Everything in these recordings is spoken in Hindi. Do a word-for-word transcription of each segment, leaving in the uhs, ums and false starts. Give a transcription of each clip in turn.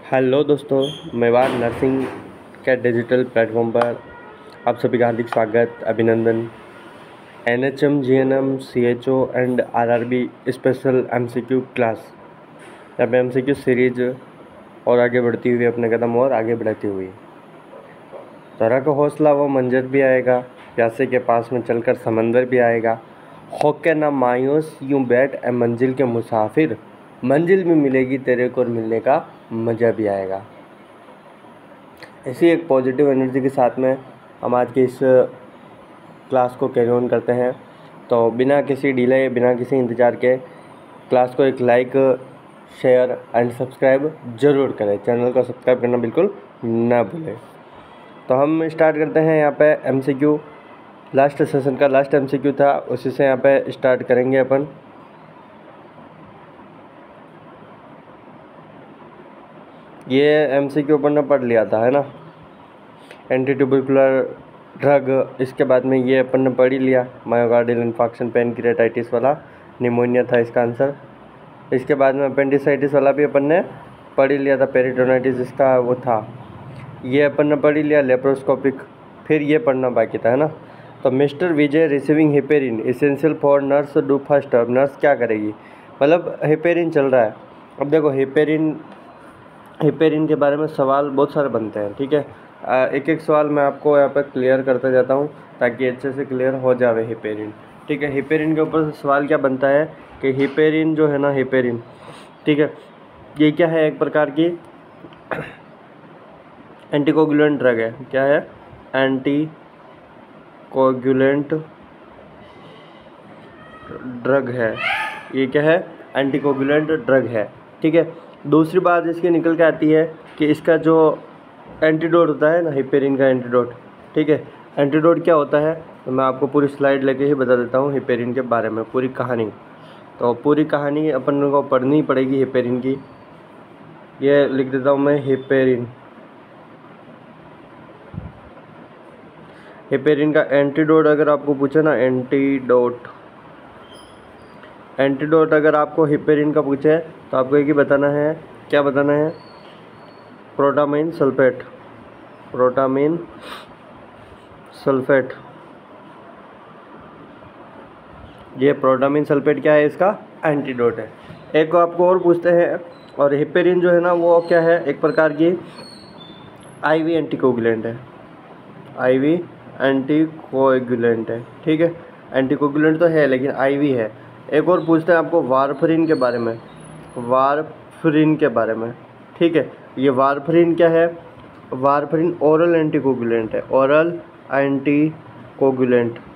हेलो दोस्तों, मेवाड़ नर्सिंग के डिजिटल प्लेटफॉर्म पर आप सभी का हार्दिक स्वागत, अभिनंदन। N H M, G N M, C H O and R R B special M C Q class. यहाँ पे एम सी क्यू सीरीज और आगे बढ़ती हुई, अपने कदम और आगे बढ़ती हुई। तरह का हौसला वो मंजर भी आएगा, प्यासे के पास में चलकर समंदर भी आएगा। होके ना मायूस यूं बैठ ए मंजिल के मुसाफिर, मंजिल भी मिलेगी तेरे को और मिलने का मज़ा भी आएगा। ऐसी एक पॉजिटिव एनर्जी के साथ में हम आज की इस क्लास को कैरी ऑन करते हैं। तो बिना किसी डिले, बिना किसी इंतज़ार के क्लास को एक लाइक, शेयर एंड सब्सक्राइब ज़रूर करें। चैनल को सब्सक्राइब करना बिल्कुल ना भूलें। तो हम स्टार्ट करते हैं। यहाँ पे M C Q, last session का लास्ट एम सी क्यू था, उसी से यहाँ पे स्टार्ट करेंगे अपन। ये एम सी क्यू अपन ने पढ़ लिया था, है ना, एंटी ट्यूबरकुलर ड्रग। इसके बाद में ये अपन ने पढ़ ही लिया, मायोकार्डियल इन्फार्क्शन, पैनक्रियाटाइटिस वाला, निमोनिया था इसका आंसर। इसके बाद में अपेंडिसाइटिस वाला भी अपन ने पढ़ ही लिया था, पेरिटोनाइटिस इसका वो था, ये अपन ने पढ़ ही लिया, लेप्रोस्कोपिक। फिर ये पढ़ना बाकी था, है ना। तो mister Vijay receiving heparin essential for nurse do first. अब नर्स क्या करेगी, मतलब हिपेरिन चल रहा है। अब देखो हिपेरिन हिपेरिन के बारे में सवाल बहुत सारे बनते हैं, ठीक है। एक एक सवाल मैं आपको यहाँ पर क्लियर करता जाता हूँ ताकि अच्छे से क्लियर हो जावे हिपेरिन, ठीक है। हिपेरिन के ऊपर से सवाल क्या बनता है कि हिपेरिन जो है ना, हिपेरिन, ठीक है, ये क्या है, एक प्रकार की एंटीकोगुलेंट ड्रग है। क्या है, एंटीकोगुलेंट ड्रग है। ये क्या है, एंटीकोगुलेंट ड्रग है, ठीक है। दूसरी बात इसकी निकल के आती है कि इसका जो एंटीडोट होता है ना, हिपेरिन का एंटीडोट, ठीक है। एंटीडोट क्या होता है, तो मैं आपको पूरी स्लाइड लेके ही बता देता हूँ हिपेरिन के बारे में, पूरी कहानी। तो पूरी कहानी अपन को पढ़नी पड़ेगी हिपेरिन की। ये लिख देता हूँ मैं, हिपेरिन हिपेरिन का एंटीडोट अगर आपको पूछे ना, एंटीडोट एंटीडोट अगर आपको हिपेरिन का पूछे तो आपको एक ही बताना है, क्या बताना है, प्रोटामाइन सल्फेट। प्रोटामाइन सल्फेट, ये प्रोटामाइन सल्फेट क्या है, इसका एंटीडोट है। एक को आपको और पूछते हैं, और हिपेरिन जो है ना वो क्या है, एक प्रकार की आईवी एंटीकोगुलेंट है। आईवी एंटीकोगुलेंट है, ठीक है। एंटीकोगुलेंट तो है लेकिन आईवी है। एक और पूछते हैं आपको वारफरिन के बारे में, वारफरिन के बारे में, ठीक है। ये वारफरिन क्या है, वारफरिन ओरल एंटीकोगुलेंट है, ओरल एंटीकोगुलेंट।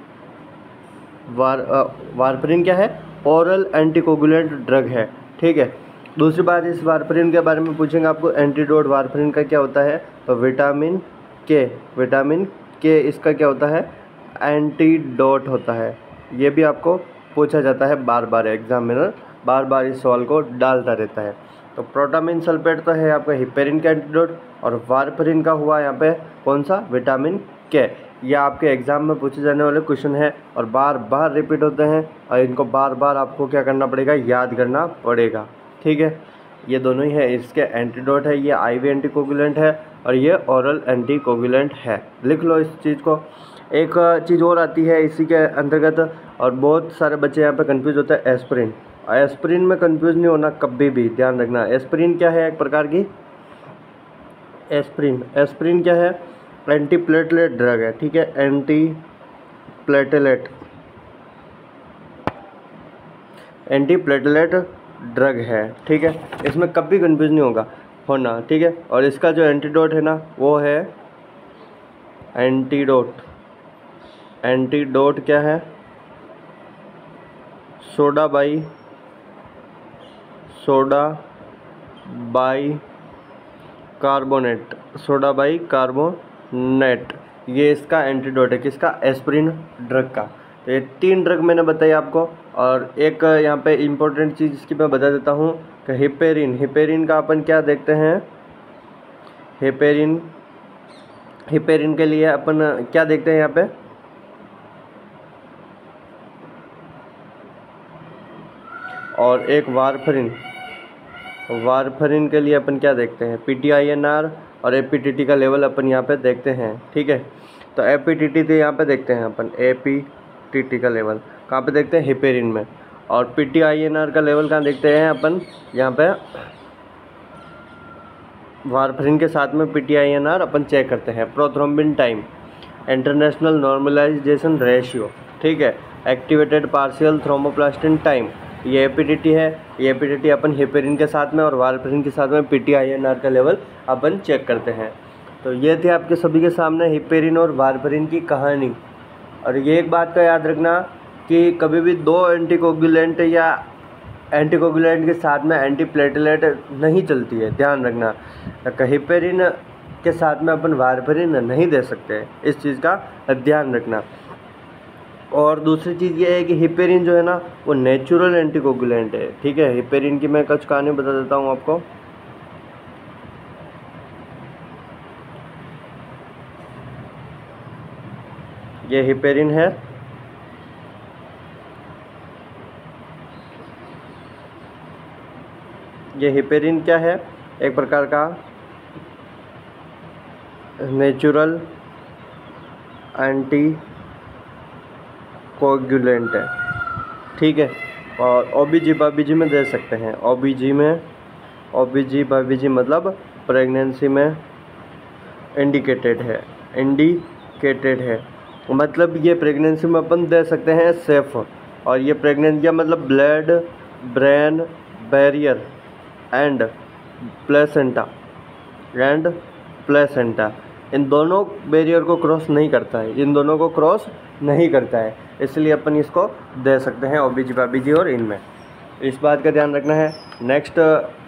वार वारफरिन क्या है, ओरल एंटीकोगुलेंट ड्रग है, ठीक है। दूसरी बात इस वारफरिन के बारे में पूछेंगे आपको, एंटीडोट वारफरिन का क्या होता है, तो विटामिन के, विटामिन के इसका क्या होता है, एंटीडोट होता है। ये भी आपको पूछा जाता है बार बार, एग्जामिनर बार बार इस सवाल को डालता रहता है। तो प्रोटामाइन सल्फेट तो है आपका हिपेरिन का एंटीडोट, और वारफरिन का हुआ यहाँ पे कौन सा, विटामिन के। ये आपके एग्ज़ाम में पूछे जाने वाले क्वेश्चन है और बार बार रिपीट होते हैं, और इनको बार बार आपको क्या करना पड़ेगा, याद करना पड़ेगा, ठीक है। ये दोनों ही है, इसके एंटीडोट है, ये आईवी एंटीकोगुलेंट है और ये ओरल एंटीकोगुलेंट है। लिख लो इस चीज़ को। एक चीज़ और आती है इसी के अंतर्गत, और बहुत सारे बच्चे यहाँ पे कंफ्यूज होते हैं, एस्पिरिन। एस्पिरिन में कंफ्यूज नहीं होना कभी भी, ध्यान रखना। एस्पिरिन क्या है, एक प्रकार की एस्पिरिन एस्पिरिन क्या है, एंटी प्लेटलेट ड्रग है, ठीक है। Anti platelet anti platelet drug है, ठीक है। इसमें कभी कंफ्यूज नहीं होगा होना, ठीक है। और इसका जो एंटीडोट है ना वो है एंटीडोट एंटीडोट क्या है, soda bi soda bicarbonate soda bicarbonate ये इसका एंटीडोट है, किसका, एस्पिरिन ड्रग का। तो ये तीन ड्रग मैंने बताई आपको। और एक यहाँ पे इम्पोर्टेंट चीज़ इसकी मैं बता देता हूँ कि हिपेरिन हिपेरिन का अपन क्या देखते हैं, हिपेरिन हिपेरिन के लिए अपन क्या देखते हैं यहाँ पे, और एक वारफरिन वारफरिन के लिए अपन क्या देखते हैं, P T I N R और ए पी टी टी का लेवल अपन यहाँ पे देखते हैं, ठीक है। तो ए पी टी टी तो यहाँ पे देखते हैं अपन, ए पी टी टी का लेवल कहाँ पे देखते हैं, हिपेरिन में। और P T I N R का लेवल कहाँ देखते हैं अपन, यहाँ पे वारफरिन के साथ में P T I N R अपन चेक करते हैं। Prothrombin time, international normalisation ratio, ठीक है। एक्टिवेटेड पार्शियल थ्रोम्बोप्लास्टिन टाइम, ये ए पी टी टी है। ये ए पी टी टी अपन हिपेरिन के साथ में और वारफरिन के साथ में P T I N R का लेवल अपन चेक करते हैं। तो ये थी आपके सभी के सामने हिपेरिन और वारफरिन की कहानी। और ये एक बात का याद रखना कि कभी भी दो एंटीकोगुलेंट या एंटीकोगुलेंट के साथ में एंटीप्लेटलेट नहीं चलती है, ध्यान रखना। हिपेरिन के साथ में अपन वारफरिन नहीं दे सकते, इस चीज़ का ध्यान रखना। और दूसरी चीज़ ये है कि हिपेरिन जो है ना वो नेचुरल एंटीकोगुलेंट है, ठीक है। हिपेरिन की मैं कुछ कहानी बता देता हूँ आपको। ये हिपेरिन है, ये हिपेरिन क्या है, एक प्रकार का नेचुरल एंटी कोगुलेंट है, ठीक है। और ओ बी जी बाबीजी में दे सकते हैं, ओ बी जी में, ओ बी जी बाबीजी मतलब प्रेगनेंसी में इंडिकेटेड है, इंडिकेटेड है मतलब ये प्रेगनेंसी में अपन दे सकते हैं सेफ। और ये प्रेगनेंसी मतलब blood brain barrier and placenta and placenta इन दोनों बैरियर को क्रॉस नहीं करता है, इन दोनों को क्रॉस नहीं करता है, इसलिए अपन इसको दे सकते हैं ओबीजी बाबीजी और इनमें, इस बात का ध्यान रखना है। Next,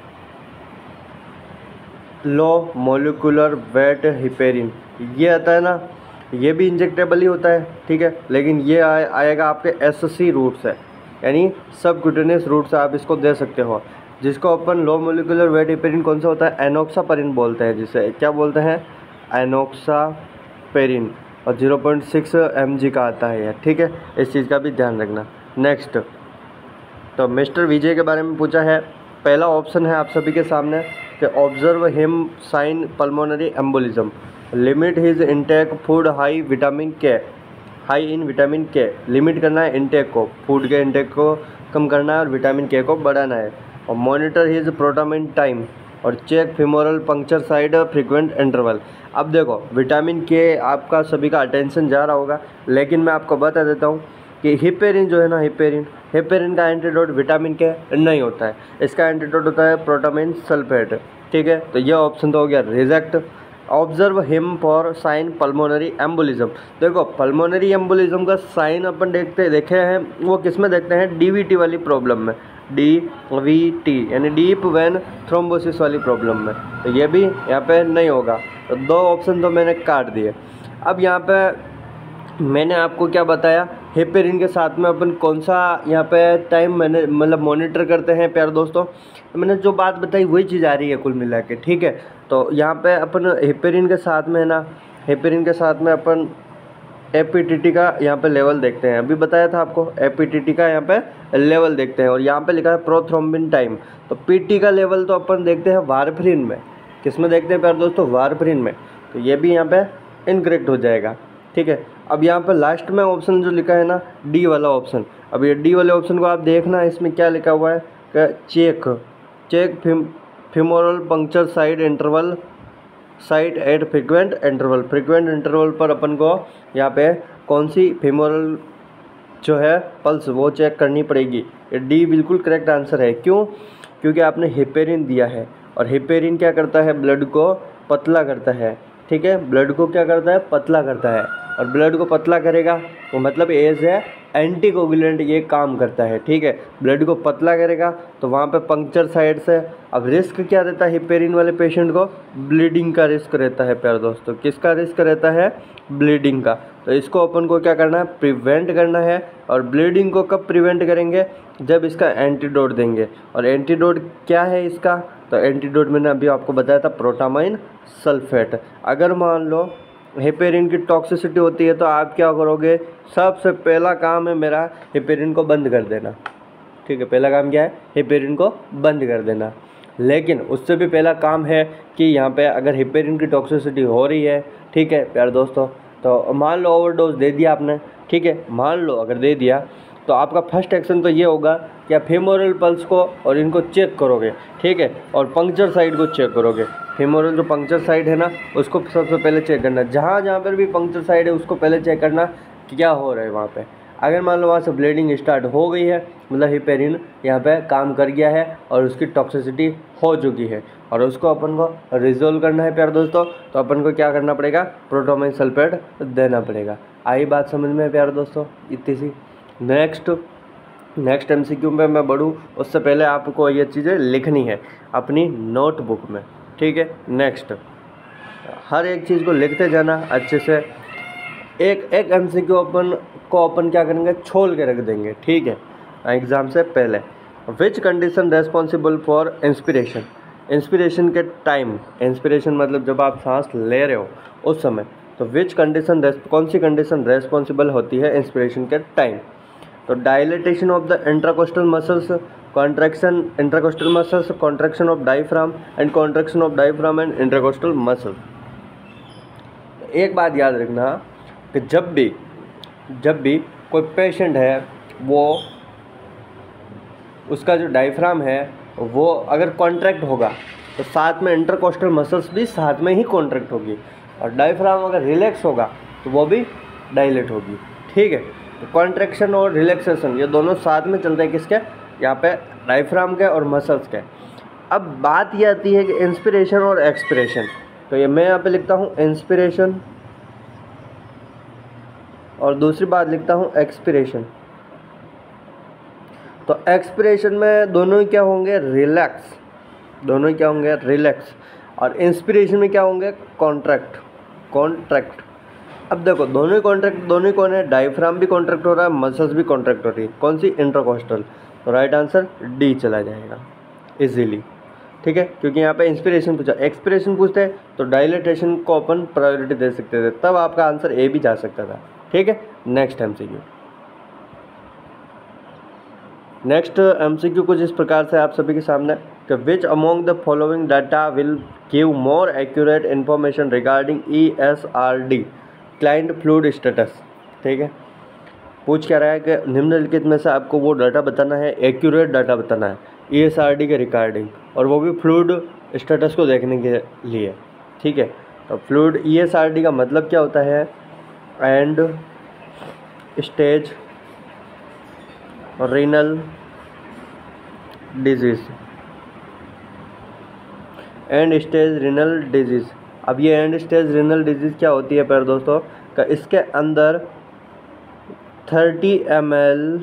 low molecular weight heparin, ये आता है ना, ये भी इंजेक्टेबल ही होता है, ठीक है। लेकिन ये आए, आएगा आपके एस सी रूट से, यानी सबक्यूटेनियस रूट से आप इसको दे सकते हो, जिसको अपन लो मोलिकुलर वेट हिपेरिन कौन सा होता है, एनोक्सापेरिन बोलते हैं, जिसे क्या बोलते हैं, एनोक्सापेरिन, और zero point six M G का आता है, ठीक है। इस चीज़ का भी ध्यान रखना। नेक्स्ट, तो मिस्टर विजय के बारे में पूछा है। पहला ऑप्शन है आप सभी के सामने कि observe him sign pulmonary embolism, limit his intake food high vitamin K, high in vitamin K, limit करना है इनटेक को, फूड के इनटेक को कम करना है और विटामिन के को बढ़ाना है। और मॉनिटर हिज प्रोटामिन टाइम और check femoral puncture side frequent interval. अब देखो विटामिन के आपका सभी का अटेंशन जा रहा होगा, लेकिन मैं आपको बता देता हूँ कि हिपेरिन जो है ना, हिपेरिन हिपेरिन का एंटीडोट विटामिन के नहीं होता है, इसका एंटीडोट होता है प्रोटामिन सल्फेट, ठीक है। तो ये ऑप्शन तो हो गया reject. Observe him for sign pulmonary embolism, देखो पल्मोनरी एम्बोलिज्म का साइन अपन देखते देखे हैं, वो किस में देखते हैं, डी वी टी वाली प्रॉब्लम में, डी वी टी यानी डीप वेन थ्रोम्बोसिस वाली प्रॉब्लम में, तो ये भी यहाँ पे नहीं होगा। तो दो ऑप्शन तो मैंने काट दिए। अब यहाँ पे मैंने आपको क्या बताया, हिपेरिन के साथ में अपन कौन सा यहाँ पे टाइम मैंने मतलब मॉनिटर करते हैं प्यारे दोस्तों, तो मैंने जो बात बताई वही चीज़ आ रही है कुल मिला के, ठीक है। तो यहाँ पे अपन हिपेरिन के साथ में है ना, हिपेरिन के साथ में अपन ए पी टी टी का यहाँ पे लेवल देखते हैं, अभी बताया था आपको, ए पी टी टी का यहाँ पे लेवल देखते हैं। और यहाँ पे लिखा है प्रोथ्रोम्बिन टाइम, तो पी टी का लेवल तो अपन देखते हैं वारफरिन में, किस में देखते हैं प्यारे दोस्तों, वारफरिन में, तो ये भी यहाँ पे इनकरेक्ट हो जाएगा, ठीक है। अब यहाँ पे लास्ट में ऑप्शन जो लिखा है ना, डी वाला ऑप्शन, अब ये डी वाले ऑप्शन को आप देखना, इसमें क्या लिखा हुआ है कि check check fem femoral puncture side interval site at frequent interval, frequent interval पर अपन को यहाँ पे कौन सी फिमोरल जो है पल्स वो चेक करनी पड़ेगी। ये डी बिल्कुल करेक्ट आंसर है, क्यों, क्योंकि आपने हिपेरिन दिया है, और हिपेरिन क्या करता है, ब्लड को पतला करता है, ठीक है, ब्लड को क्या करता है, पतला करता है, और ब्लड को पतला करेगा तो मतलब एज है एंटीकोगुलेंट ये काम करता है, ठीक है। ब्लड को पतला करेगा तो वहाँ पे पंक्चर साइड से, अब रिस्क क्या रहता है हिपेरिन वाले पेशेंट को, ब्लीडिंग का रिस्क रहता है प्यारे दोस्तों, किसका रिस्क रहता है, ब्लीडिंग का। तो इसको अपन को क्या करना है, प्रिवेंट करना है। और ब्लीडिंग को कब प्रिवेंट करेंगे, जब इसका एंटीडोट देंगे। और एंटीडोट क्या है इसका, तो एंटीडोट मैंने अभी आपको बताया था प्रोटामाइन सल्फेट। अगर मान लो हिपेरिन की टॉक्सिसिटी होती है तो आप क्या करोगे, सबसे पहला काम है मेरा हिपेरिन को बंद कर देना, ठीक है, पहला काम क्या है, हिपेरिन को बंद कर देना। लेकिन उससे भी पहला काम है कि यहाँ पे अगर हिपेरिन की टॉक्सिसिटी हो रही है, ठीक है प्यारे दोस्तों, तो मान लो ओवरडोज दे दिया आपने, ठीक है, मान लो अगर दे दिया तो आपका फर्स्ट एक्शन तो ये होगा कि आप फेमोरल पल्स को और इनको चेक करोगे, ठीक है, और पंक्चर साइड को चेक करोगे। फेमोरल जो पंक्चर साइड है ना उसको सबसे पहले चेक करना, जहाँ जहाँ पर भी पंक्चर साइड है उसको पहले चेक करना कि क्या हो रहा है वहाँ पे। अगर मान लो वहाँ से ब्लीडिंग स्टार्ट हो गई है, मतलब हिपेरिन यहाँ पे काम कर गया है और उसकी टॉक्सिसिटी हो चुकी है और उसको अपन को रिजोल्व करना है प्यारे दोस्तों, तो अपन को क्या करना पड़ेगा, प्रोटोमाइन सल्फेट देना पड़ेगा। आई बात समझ में प्यारे दोस्तों, इतनी सी। नेक्स्ट नेक्स्ट एमसीक्यू में मैं बढ़ूँ उससे पहले आपको ये चीज़ें लिखनी है अपनी नोटबुक में, ठीक है। नेक्स्ट हर एक चीज़ को लिखते जाना अच्छे से। एक एक एमसीक्यू अपन को अपन क्या करेंगे, छोल के रख देंगे, ठीक है, एग्ज़ाम से पहले। Which condition responsible for inspiration, inspiration के टाइम, इंस्पिरेशन मतलब जब आप सांस ले रहे हो उस समय, तो विच कंडीशन, कौन सी कंडीशन रेस्पॉन्सिबल होती है इंस्पिरेशन के टाइम। तो dilatation of the intracostal muscles, contraction intracostal muscles, contraction of diaphragm and contraction of diaphragm and intracostal muscle. एक बात याद रखना कि जब भी जब भी कोई पेशेंट है वो उसका जो डायफ्राम है वो अगर कॉन्ट्रैक्ट होगा तो साथ में इंटरकोस्टल मसल्स भी साथ में ही कॉन्ट्रैक्ट होगी, और डायफ्राम अगर रिलैक्स होगा तो वो भी डायलेट होगी, ठीक है। तो कॉन्ट्रैक्शन और रिलैक्सेशन ये दोनों साथ में चलते हैं, किसके, यहाँ पे डायफ्राम के और मसल्स के। अब बात ये आती है कि इंस्पिरेशन और एक्सपिरेशन, तो ये मैं यहाँ पे लिखता हूँ इंस्पिरेशन और दूसरी बात लिखता हूँ एक्सपिरेशन। तो एक्सपिरेशन में दोनों ही क्या होंगे, रिलैक्स, दोनों ही क्या होंगे, रिलैक्स, और इंस्पिरेशन में क्या होंगे, कॉन्ट्रैक्ट, कॉन्ट्रैक्ट। अब देखो दोनों ही कॉन्ट्रैक्ट, दोनों ही कौन है, डायफ्राम भी कॉन्ट्रैक्ट हो रहा है, मसल्स भी कॉन्ट्रैक्ट हो रही है, कौन सी, इंट्राकोस्टल। तो राइट आंसर डी चला जाएगा इजीली, ठीक है, क्योंकि यहाँ पे इंस्पिरेशन पूछा, एक्सपिरेशन पूछते हैं तो डायलेटेशन को अपन प्रायोरिटी दे सकते थे, तब आपका आंसर ए भी जा सकता था, ठीक है। नेक्स्ट एमसीक्यू नेक्स्ट एमसीक्यू कुछ इस प्रकार से आप सभी के सामने कि which among the following data will give more accurate information regarding E S R D client fluid status, ठीक है। पूछ क्या रहा है कि निम्नलिखित में से आपको वो डाटा बताना है, एक्यूरेट डाटा बताना है ई एस आर डी के रिगार्डिंग, और वो भी फ्लूइड स्टेटस को देखने के लिए, ठीक है। तो fluid E S R D का मतलब क्या होता है, end stage renal disease, end stage renal disease. अब ये एंड स्टेज रीनल डिजीज़ क्या होती है प्यारे दोस्तों, का इसके अंदर थर्टी एम एल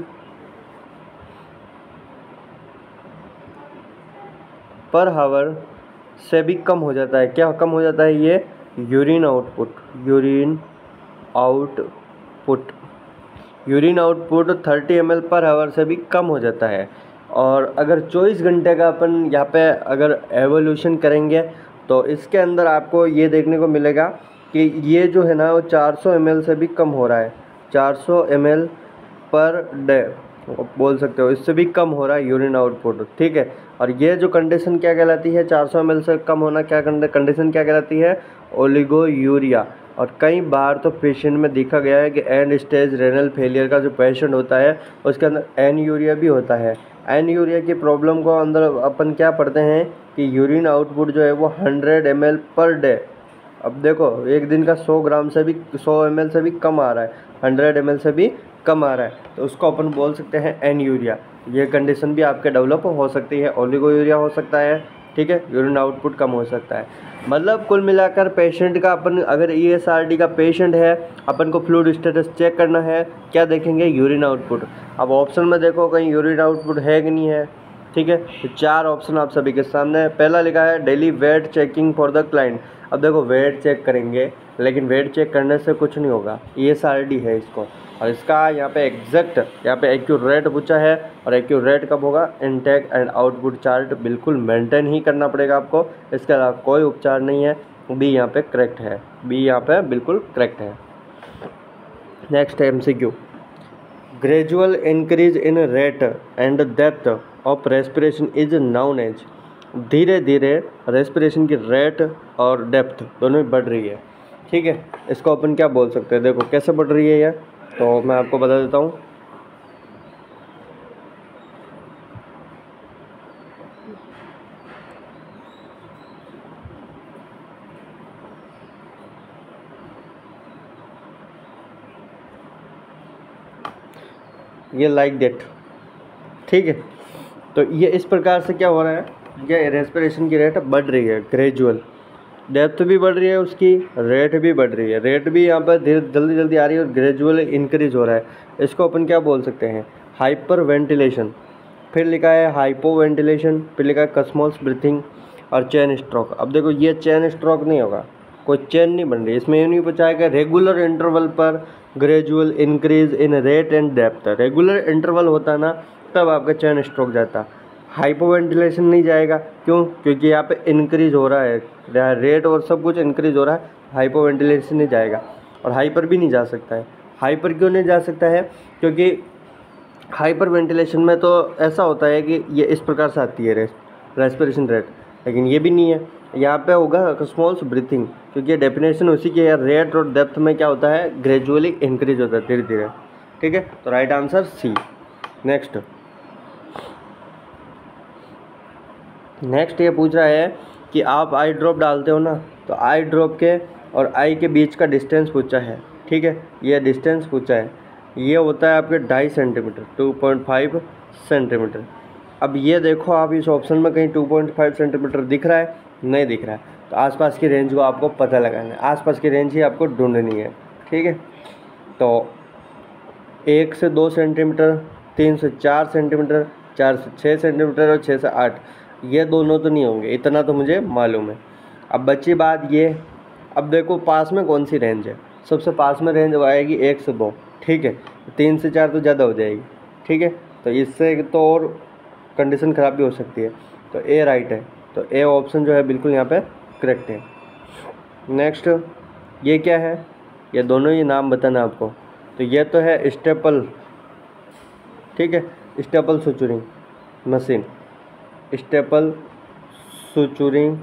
पर हावर से भी कम हो जाता है, क्या कम हो जाता है, ये urine output, urine output urine output thirty M L per hour से भी कम हो जाता है। और अगर चौबीस घंटे का अपन यहाँ पे अगर एवोल्यूशन करेंगे तो इसके अंदर आपको ये देखने को मिलेगा कि ये जो है ना वो चार सौ एम एल से भी कम हो रहा है, चार सौ एम एल पर डे बोल सकते हो, इससे भी कम हो रहा है यूरिन आउटपुट, ठीक है। और ये जो कंडीशन क्या कहलाती है, चार सौ एम एल से कम होना, क्या कंडीशन क्या कहलाती है, ओलिगोयूरिया। और कई बार तो पेशेंट में देखा गया है कि एंड स्टेज रेनल फेलियर का जो पेशेंट होता है उसके अंदर एनयूरिया भी होता है। एनयूरिया की प्रॉब्लम को अंदर अपन क्या पढ़ते हैं कि यूरिन आउटपुट जो है वो hundred M L per day. अब देखो एक दिन का सौ ग्राम से भी सौ एम एल से भी कम आ रहा है, हंड्रेड एम एल से भी कम आ रहा है, तो उसको अपन बोल सकते हैं एनयूरिया। ये कंडीशन भी आपके डेवलप हो सकती है, ओलिगोयूरिया हो सकता है, ठीक है, यूरिन आउटपुट कम हो सकता है। मतलब कुल मिलाकर पेशेंट का अपन अगर ई एस आर डी का पेशेंट है, अपन को फ्लूइड स्टेटस चेक करना है, क्या देखेंगे, यूरिन आउटपुट। अब ऑप्शन में देखो कहीं यूरिन आउटपुट है कि नहीं है, ठीक है। तो चार ऑप्शन आप सभी के सामने है। पहला लिखा है daily weight checking for the client. अब देखो वेट चेक करेंगे, लेकिन वेट चेक करने से कुछ नहीं होगा, ई एस आर डी है इसको, और इसका यहाँ पे एग्जैक्ट यहाँ पे एक्यूरेट पूछा है। और एक्यूरेट कब होगा, इनटेक एंड आउटपुट चार्ट बिल्कुल मेंटेन ही करना पड़ेगा आपको, इसके अलावा कोई उपचार नहीं है। बी यहाँ पे करेक्ट है, बी यहाँ पे बिल्कुल करेक्ट है। Next M C Q, gradual increase in rate and depth of respiration is known as. धीरे धीरे रेस्पिरेशन की रेट और डेप्थ दोनों ही बढ़ रही है। ठीक है, इसको अपन क्या बोल सकते हैं, देखो कैसे बढ़ रही है यह, तो मैं आपको बता देता हूँ। ये लाइक दैट। ठीक है, तो ये इस प्रकार से क्या हो रहा है, ये रेस्पिरेशन की रेट बढ़ रही है ग्रेजुअल, डेप्थ भी बढ़ रही है, उसकी रेट भी बढ़ रही है, रेट भी यहाँ पर धीरे जल्दी जल्दी आ रही है और ग्रेजुअल इंक्रीज हो रहा है। इसको अपन क्या बोल सकते हैं, हाइपर वेंटिलेशन। फिर लिखा है हाइपो वेंटिलेशन, फिर लिखा है कस्मोल्स ब्रीथिंग और चेन स्ट्रोक। अब देखो ये चेन स्ट्रोक नहीं होगा, कोई चेन नहीं बन रही, इसमें ये नहीं बचाएगा रेगुलर इंटरवल पर gradual increase in rate and depth. Regular interval होता है ना तब आपका चेन स्ट्रोक जाता, हाइपो वेंटिलेशन नहीं जाएगा। क्यों? क्योंकि यहाँ पे इंक्रीज हो रहा है रेट और सब कुछ इंक्रीज हो रहा है, हाइपो वेंटिलेशन नहीं जाएगा। और हाइपर भी नहीं जा सकता है। हाइपर क्यों नहीं जा सकता है? क्योंकि हाइपर वेंटिलेशन में तो ऐसा होता है कि ये इस प्रकार से आती है रेस्पिरेशन रेट, लेकिन ये भी नहीं है। यहाँ पे होगा कस्मोल्स ब्रीथिंग, क्योंकि डेफिनेशन उसी की है, रेट और डेप्थ में क्या होता है, ग्रेजुअली इंक्रीज होता है धीरे धीरे। ठीक है, तो right answer C. Next next ये पूछ रहा है कि आप आई ड्रॉप डालते हो ना, तो आई ड्रॉप के और आई के बीच का डिस्टेंस पूछा है। ठीक है, ये डिस्टेंस पूछा है, ये होता है आपके ढाई centimetre, two point five centimetre. अब ये देखो आप इस ऑप्शन में कहीं टू पॉइंट फाइव सेंटीमीटर दिख रहा है? नहीं दिख रहा है, तो आसपास की रेंज को आपको पता लगाना है, आसपास की रेंज ही आपको ढूंढनी है। ठीक है, तो एक से दो सेंटीमीटर, तीन से चार सेंटीमीटर, चार से छः सेंटीमीटर और छः से आठ, ये दोनों तो नहीं होंगे, इतना तो मुझे मालूम है। अब बची बात ये, अब देखो पास में कौन सी रेंज है, सबसे पास में रेंज आएगी एक से दो। ठीक है, तीन से चार तो ज़्यादा हो जाएगी। ठीक है, तो इससे तो और कंडीशन ख़राब भी हो सकती है, तो ए राइट है, तो ए ऑप्शन जो है बिल्कुल यहाँ पे करेक्ट है। नेक्स्ट ये क्या है, ये दोनों ही नाम बताना आपको। तो ये तो है स्टेपल, ठीक है, staple suturing machine, staple suturing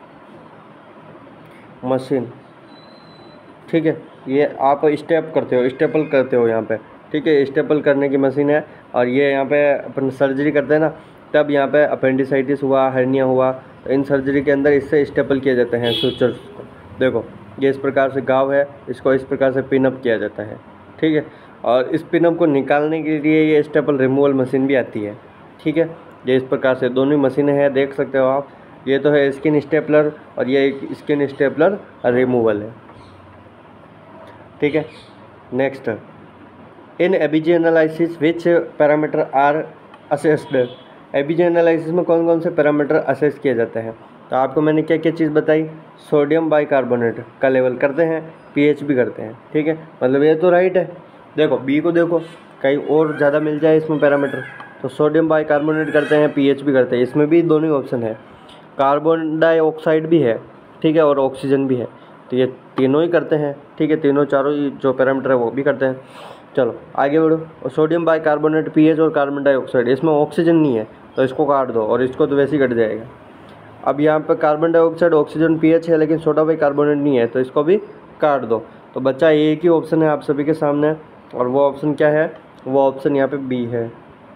machine. ठीक है, ये आप स्टेप करते हो, स्टेपल करते हो यहाँ पे। ठीक है, स्टेपल करने की मशीन है, और ये यहाँ पे अपन सर्जरी करते हैं ना, तब यहाँ पे अपेंडिसाइटिस हुआ, हर्निया हुआ, तो इन सर्जरी के अंदर इससे स्टेपल किए जाते हैं सूचर्स को। देखो ये इस प्रकार से घाव है, इसको इस प्रकार से पिनअप किया जाता है। ठीक है, और इस पिनअप को निकालने के लिए ये स्टेपल रिमूवल मशीन भी आती है। ठीक है, ये इस प्रकार से दोनों मशीनें हैं, देख सकते हो आप। ये तो है स्किन स्टेपलर और ये एक स्किन स्टेपलर रिमूवल है। ठीक है, next in ABG analysis which parameter are assessed. ABG analysis में कौन कौन से पैरामीटर असेस किए जाते हैं? तो आपको मैंने क्या क्या चीज़ बताई, सोडियम बाइकार्बोनेट का लेवल करते हैं, पीएच भी करते हैं। ठीक है, मतलब ये तो राइट है। देखो बी को देखो, कहीं और ज़्यादा मिल जाए इसमें पैरामीटर, तो सोडियम बाइकार्बोनेट करते हैं, पीएच भी करते हैं, इसमें भी दोनों ही ऑप्शन है। कार्बन डाइऑक्साइड भी है, ठीक है, और ऑक्सीजन भी है, तो ये तीनों ही करते हैं। ठीक है, तीनों चारों ही जो पैरामीटर है वो भी करते हैं। चलो आगे बढ़ो, और सोडियम बाइकार्बोनेट, पीएच और कार्बन डाइऑक्साइड, इसमें ऑक्सीजन नहीं है तो इसको काट दो, और इसको तो वैसे ही कट जाएगा। अब यहाँ पर कार्बन डाइऑक्साइड, ऑक्सीजन, पीएच है, लेकिन सोडा बाइकार्बोनेट नहीं है, तो इसको भी काट दो। तो बच्चा एक ही ऑप्शन है आप सभी के सामने, और वो ऑप्शन क्या है, वो ऑप्शन यहाँ पे बी है।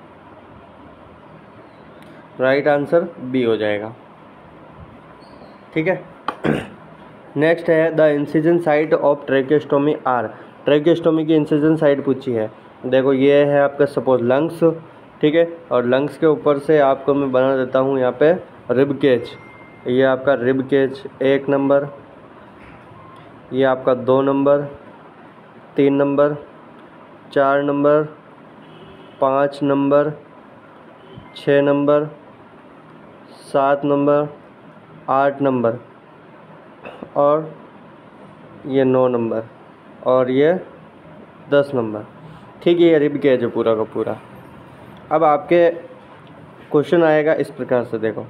राइट आंसर बी हो जाएगा। ठीक है, नेक्स्ट है the incision site of tracheostomy are. Tracheostomy की इंसिजन साइट पूछी है। देखो ये है आपका सपोज लंग्स, ठीक है, और लंग्स के ऊपर से आपको मैं बना देता हूँ यहाँ पे रिब केज। ये आपका रिब केज एक नंबर, ये आपका दो नंबर, तीन नंबर, चार नंबर, पाँच नंबर, छः नंबर, सात नंबर, आठ नंबर, और ये नौ नंबर, और ये दस नंबर। ठीक है, ये रिब केज है पूरा का पूरा। अब आपके क्वेश्चन आएगा इस प्रकार से, देखो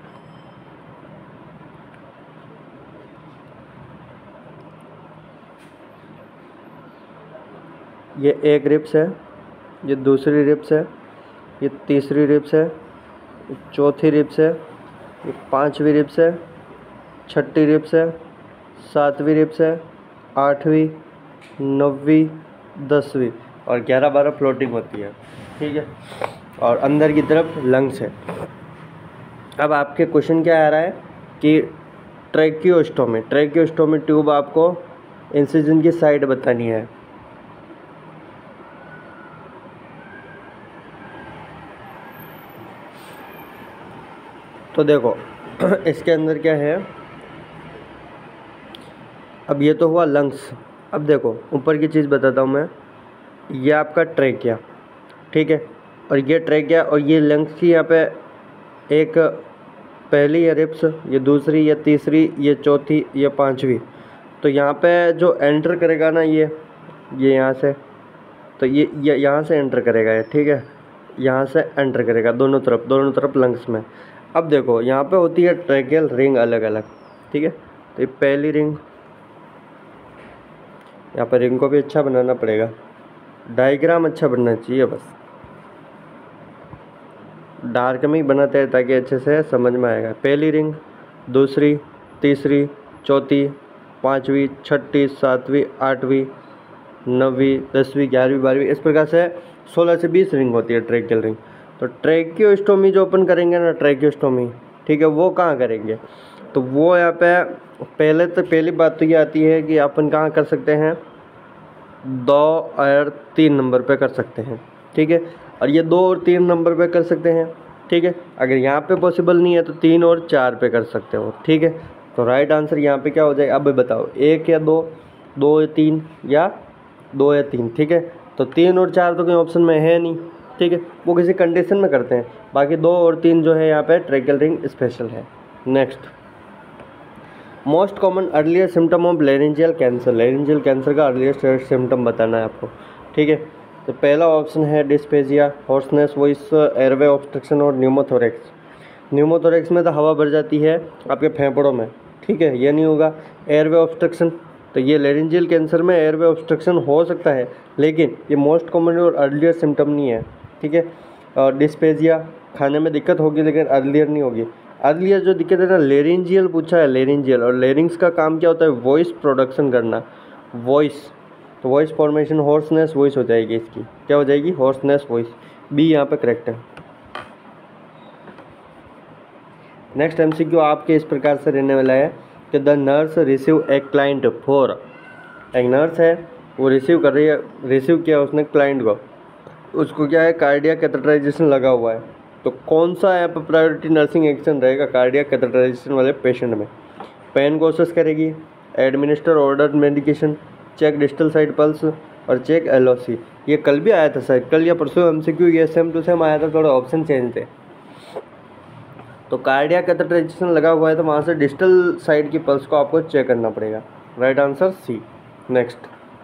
ये एक रिब्स है, ये दूसरी रिब्स है, ये तीसरी रिब्स है, चौथी रिब्स है, ये पाँचवीं रिब्स है, छठी रिब्स है, सातवीं रिब्स है, आठवीं, नौवीं, दसवीं और ग्यारह बारह फ्लोटिंग होती है, ठीक है। और अंदर की तरफ लंग्स है। अब आपके क्वेश्चन क्या आ रहा है कि ट्रैकियोस्टोमी ट्रैकियोस्टोमी ट्यूब आपको इंसिजन की साइड बतानी है। तो देखो इसके अंदर क्या है, अब ये तो हुआ लंग्स। अब देखो ऊपर की चीज़ बताता हूँ मैं, ये आपका ट्रैकिया, ठीक है, और ये ट्रैकिया और ये लंग्स की यहाँ पे एक पहली है रिब्स, ये दूसरी, ये तीसरी, ये चौथी, ये पांचवी। तो यहाँ पे जो एंटर करेगा ना ये ये यहाँ से, तो ये ये यहाँ से एंटर करेगा ये, ठीक है, यहाँ से एंटर करेगा दोनों तरफ दोनों तरफ लंग्स में। अब देखो यहाँ पे होती है ट्रैकियल रिंग अलग अलग, ठीक है। तो ये पहली रिंग, यहाँ पर रिंग को भी अच्छा बनाना पड़ेगा, डायग्राम अच्छा बनना चाहिए, बस डार्क में ही बनाते हैं ताकि अच्छे से समझ में आएगा। पहली रिंग, दूसरी, तीसरी, चौथी, पाँचवीं, छठी, सातवीं, आठवीं, नौवीं, दसवीं, ग्यारहवीं, बारहवीं, इस प्रकार से सोलह से बीस रिंग होती है ट्रैकियल रिंग। तो ट्रैकियोस्टोमी जो ओपन करेंगे ना, ट्रैकियोस्टोमी, ठीक है, वो कहाँ करेंगे, तो वो यहाँ पे पहले तो पहली बात तो ये आती है कि अपन कहाँ कर सकते हैं, दो और तीन नंबर पे कर सकते हैं, ठीक है। और ये दो और तीन नंबर पे कर सकते हैं, ठीक है। अगर यहाँ पे पॉसिबल नहीं है तो तीन और चार पे कर सकते हो, ठीक है। तो राइट आंसर यहाँ पे क्या हो जाएगा, अब बताओ, एक या दो, दो या तीन, या दो या तीन, ठीक है। तो तीन और चार तो कोई ऑप्शन में है नहीं, ठीक है, वो किसी कंडीशन में करते हैं। बाकी दो और तीन जो है यहाँ पे ट्रैकियल रिंग स्पेशल है। Next, most common earlier symptom of laryngeal cancer. Laryngeal cancer का अर्लियर सिम्टम बताना है आपको, ठीक है। तो पहला ऑप्शन है dysphagia, hoarseness, voice, airway obstruction और न्यूमोथोरेक्स। न्यूमोथोरेक्स में तो हवा भर जाती है आपके फेफड़ों में, ठीक है, ये नहीं होगा। एयरवे ऑब्स्ट्रक्शन, तो ये लेरेंजियल कैंसर में एयरवे ऑब्स्ट्रक्शन हो सकता है, लेकिन ये मोस्ट कॉमन और अर्लियर सिम्टम नहीं है, ठीक है। और डिस्पेजिया, खाने में दिक्कत होगी लेकिन अर्लियर नहीं होगी। अर्लियर जो दिक्कत है ना, लेरेंजियल पूछा है, लेरेंजियल, और लेरिंग्स का काम क्या होता है, वॉइस प्रोडक्शन करना, वॉइस, तो वॉइस फॉर्मेशन, हॉर्सनेस वॉइस हो जाएगी इसकी, क्या हो जाएगी, हॉर्सनेस वॉइस। बी यहाँ पे करेक्ट है। नेक्स्ट एमसीक्यू आपके इस प्रकार से रहने वाला है कि the nurse receive a client for, एक नर्स है वो रिसीव कर रही है, रिसीव किया उसने क्लाइंट को, उसको क्या है, कार्डियक कैथेटराइजेशन लगा हुआ है। तो कौन सा यहाँ पर प्रायोरिटी नर्सिंग एक्शन रहेगा कार्डियक कैथेटराइजेशन वाले पेशेंट में, पेन को असेस करेगी, administer order medication, check distal side pulse और चेक एलओसी। ये कल भी आया था शायद, कल या परसों एमसीक्यू ये सेम टू सेम आया था, थोड़ा ऑप्शन चेंज थे। तो कार्डियक कैथेटराइजेशन लगा हुआ है तो वहाँ से डिस्टल साइड की पल्स को आपको चेक करना पड़ेगा। Right answer C. Next,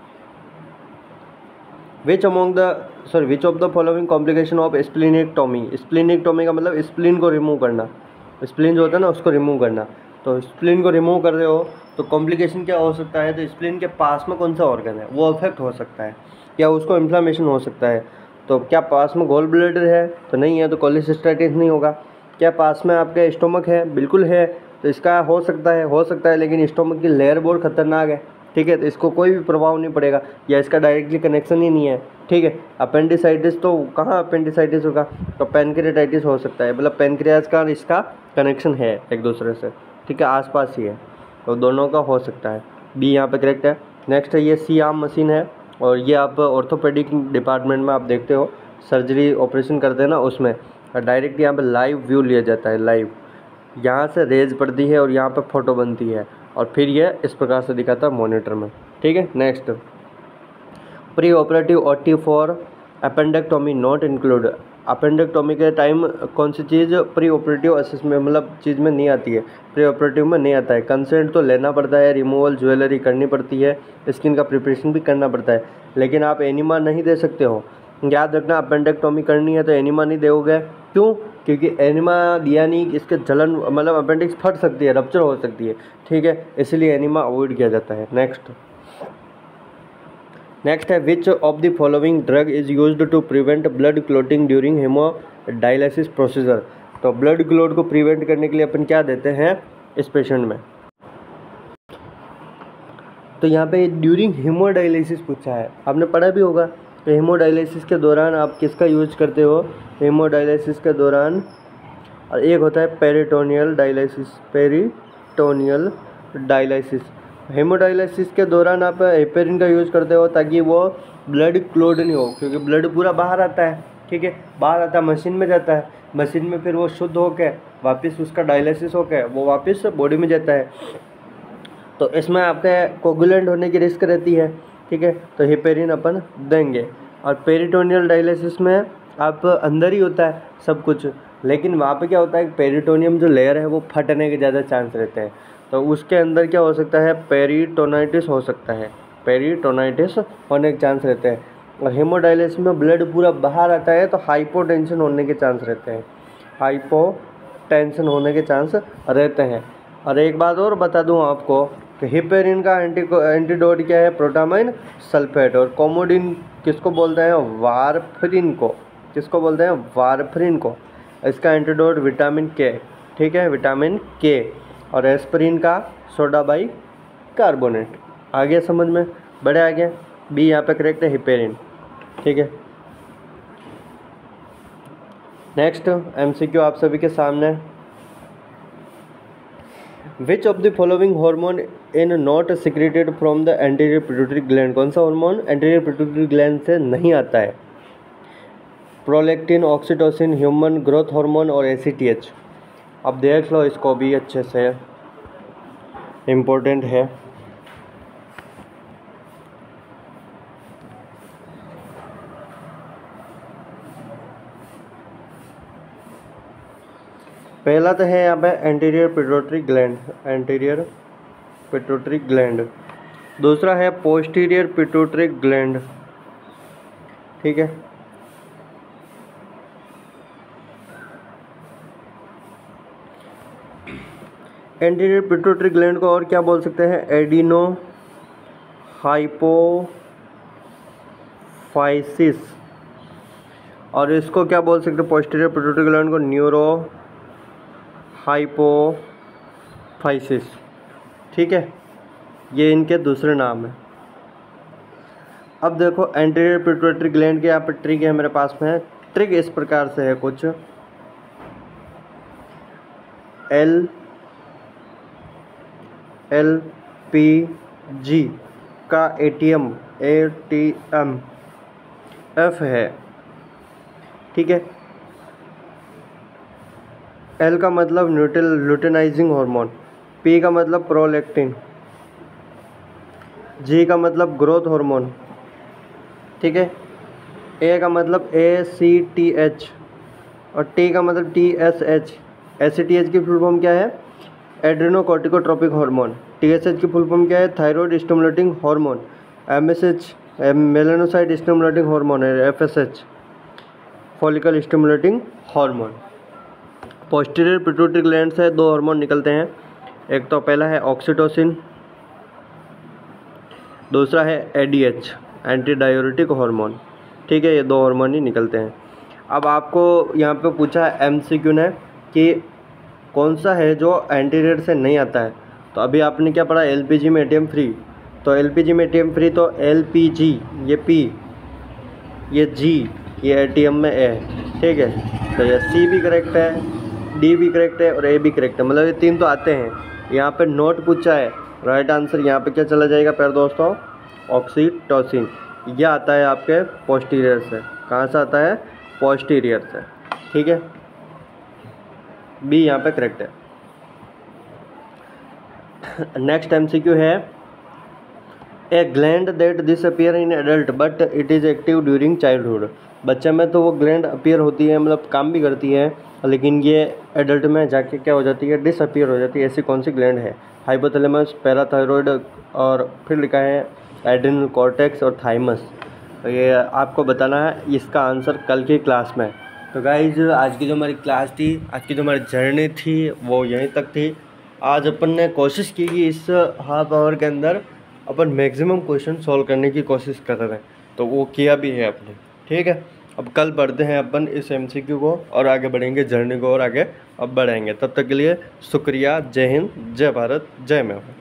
which among the sorry which of the following complication of splenectomy. Splenectomy का मतलब स्प्लीन को रिमूव करना, स्प्लीन जो होता है ना उसको रिमूव करना। तो स्प्लीन को रिमूव कर रहे हो तो कॉम्प्लिकेशन क्या हो सकता है, तो स्प्लीन के पास में कौन सा ऑर्गन है वो अफेक्ट हो सकता है, क्या उसको इन्फ्लामेशन हो सकता है। तो क्या पास में गॉल ब्लैडर है, तो नहीं है, तो कोलिसिस्टाइटिस नहीं होगा। क्या पास में आपके स्टोमक है, बिल्कुल है, तो इसका हो सकता है हो सकता है लेकिन स्टोमक की लेयर बहुत खतरनाक है, ठीक है, तो इसको कोई भी प्रभाव नहीं पड़ेगा या इसका डायरेक्टली कनेक्शन ही नहीं है, ठीक है। अपेंडिसाइटिस, तो कहाँ अपेंडिसाइटिस होगा, तो पेनक्रियाटाइटिस हो सकता है, मतलब पेनक्रियाज का इसका कनेक्शन है एक दूसरे से, ठीक है, आसपास ही है, तो दोनों का हो सकता है। बी यहाँ पे करेक्ट है। नेक्स्ट है ये सी आर्म मशीन है, और ये आप ऑर्थोपेडिक डिपार्टमेंट में आप देखते हो, सर्जरी ऑपरेशन करते हैं ना उसमें डायरेक्ट यहाँ पे लाइव व्यू लिया जाता है, लाइव यहाँ से रेज पड़ती है और यहाँ पे फोटो बनती है और फिर ये इस प्रकार से दिखाता है मॉनिटर में, ठीक है। Next, preoperative OT for appendectomy not include. Appendectomy के टाइम कौन सी चीज़ प्री ऑपरेटिव असेसमेंट मतलब चीज़ में नहीं आती है, प्री ऑपरेटिव में नहीं आता है। कंसेंट तो लेना पड़ता है, रिमूवल ज्वेलरी करनी पड़ती है, स्किन का प्रिपरेशन भी करना पड़ता है, लेकिन आप एनिमा नहीं दे सकते हो। याद रखना, अपेंडेक्टोमी करनी है तो एनिमा नहीं दोगे, क्यों, क्योंकि एनिमा दिया नहीं, इसके जलन मतलब अपेंडिक्स फट सकती है, रप्चर हो सकती है, ठीक है, इसलिए एनिमा अवॉइड किया जाता है। नेक्स्ट नेक्स्ट है which of the following drug is used to prevent blood clotting during hemodialysis procedure. तो ब्लड क्लॉट को प्रिवेंट करने के लिए अपन क्या देते हैं इस पेशेंट में। तो यहाँ पे ड्यूरिंग हीमोडायलिसिस पूछा है, आपने पढ़ा भी होगा कि हीमोडायलिसिस के दौरान आप किसका यूज करते हो। हीमोडायलिसिस के दौरान और एक होता है peritoneal dialysis, peritoneal dialysis. Hemodialysis के दौरान आप हेपेरिन का यूज़ करते हो ताकि वो ब्लड क्लॉट नहीं हो, क्योंकि ब्लड पूरा बाहर आता है, ठीक है, बाहर आता है, मशीन में जाता है, मशीन में फिर वो शुद्ध होकर वापस उसका डायलिसिस होकर वो वापस बॉडी में जाता है। तो इसमें आपके कोगुलेंट होने की रिस्क रहती है, ठीक है, तो हेपेरिन अपन देंगे। और पेरिटोनियल डायलिसिस में आप अंदर ही होता है सब कुछ, लेकिन वहाँ पे क्या होता है पेरिटोनियम जो लेयर है वो फटने के ज़्यादा चांस रहते हैं, तो उसके अंदर क्या हो सकता है पेरिटोनाइटिस हो सकता है, पेरिटोनाइटिस होने के चांस रहते हैं। और हेमोडायलिसिस में ब्लड पूरा बाहर आता है तो हाइपोटेंशन होने के चांस रहते हैं, हाइपोटेंशन होने के चांस रहते हैं। और एक बात और बता दूं आपको कि हेपेरिन का एंटी एंटीडोट क्या है प्रोटामाइन सल्फेट, और कोमोडिन किसको बोलते हैं वारफरिन को, किसको बोलते हैं वारफरिन को। इसका एंटीडोट विटामिन के, ठीक है, विटामिन के। और एस्पिरिन का सोडा बाई कार्बोनेट। आगे समझ में बड़े आगे बी यहाँ पे करेक्ट है हेपेरिन, ठीक है। नेक्स्ट एमसीक्यू आप सभी के सामने, which of the following hormone in not secreted from the anterior pituitary gland, कौन सा हार्मोन एंटीरियर पिट्यूटरी ग्लैंड से नहीं आता है। Prolactin, oxytocin, human growth hormone और एसीटीएच। अब देख लो इसको भी अच्छे से, इम्पोर्टेंट है। पहला तो है यहाँ पे anterior pituitary gland, anterior pituitary gland. दूसरा है पोस्टीरियर पिट्यूटरी ग्लैंड, ठीक है। एंटीरियर पिट्यूटरी ग्लैंड को और क्या बोल सकते हैं एडिनो हाइपोफाइसिस, और इसको क्या बोल सकते हैं पोस्टीरियर पिट्यूटरी ग्लैंड को न्यूरो हाइपोफाइसिस, ठीक है, ये इनके दूसरे नाम है। अब देखो एंटीरियर पिट्यूटरी ग्लैंड के यहाँ पर ट्रिक है मेरे पास में, ट्रिक इस प्रकार से है कुछ, एल एल पी जी का एटीएम एटीएम एफ है, ठीक है। एल का मतलब न्यूट्रल ल्यूटेनाइजिंग हार्मोन, पी का मतलब प्रोलैक्टिन, जी का मतलब ग्रोथ हार्मोन, ठीक है, ए का मतलब ए सी टी एच और टी का मतलब T S H. A C T H की फुल फॉर्म क्या है adrenocorticotropic hormone, T S H की फुल फॉर्म क्या है thyroid stimulating hormone, M S H melanocyte stimulating hormone है, F S H follicle stimulating hormone. Posterior pituitary gland से दो हार्मोन निकलते हैं, एक तो पहला है ऑक्सीटोसिन, दूसरा है A D H antidiuretic hormone, ठीक है, ये दो हार्मोन ही निकलते हैं। अब आपको यहाँ पे पूछा है एमसीक्यू ने कि कौन सा है जो एंटीरियर से नहीं आता है, तो अभी आपने क्या पढ़ा एलपीजी में एटीएम फ्री, तो एलपीजी में एटीएम फ्री तो एलपीजी ये पी, ये जी, ये एटीएम में ए, ठीक है, तो ये सी भी करेक्ट है, डी भी करेक्ट है और ए भी करेक्ट है, मतलब ये तीन तो आते हैं। यहाँ पे नोट पूछा है, राइट आंसर यहाँ पे क्या चला जाएगा प्यारे दोस्तों ऑक्सीटोसिन, ये आता है आपके पोस्टीरियर से। कहाँ से आता है पोस्टीरियर से, ठीक है, बी यहाँ पे करेक्ट है। नेक्स्ट एमसीक्यू है a gland that disappear in adult but it is active during childhood. बच्चे में तो वो ग्लैंड अपीयर होती है, मतलब काम भी करती है, लेकिन ये एडल्ट में जाके क्या हो जाती है डिसअपीयर हो जाती है। ऐसी कौन सी ग्लैंड है हाइपोथैलेमस, पैराथायरॉयड और फिर लिखा है एड्रेनल कॉर्टेक्स और थाइमस। तो ये आपको बताना है, इसका आंसर कल की क्लास में। तो गाइज आज की जो हमारी क्लास थी, आज की जो हमारी जर्नी थी वो यहीं तक थी। आज अपन ने कोशिश की कि इस हाफ आवर के अंदर अपन मैक्सिमम क्वेश्चन सॉल्व करने की कोशिश कर रहे हैं, तो वो किया भी है अपने, ठीक है। अब कल पढ़ते हैं अपन इस एमसीक्यू को और आगे बढ़ेंगे जर्नी को और आगे अब बढ़ेंगे। तब तक के लिए शुक्रिया। जय हिंद, जय भारत, जय मैम।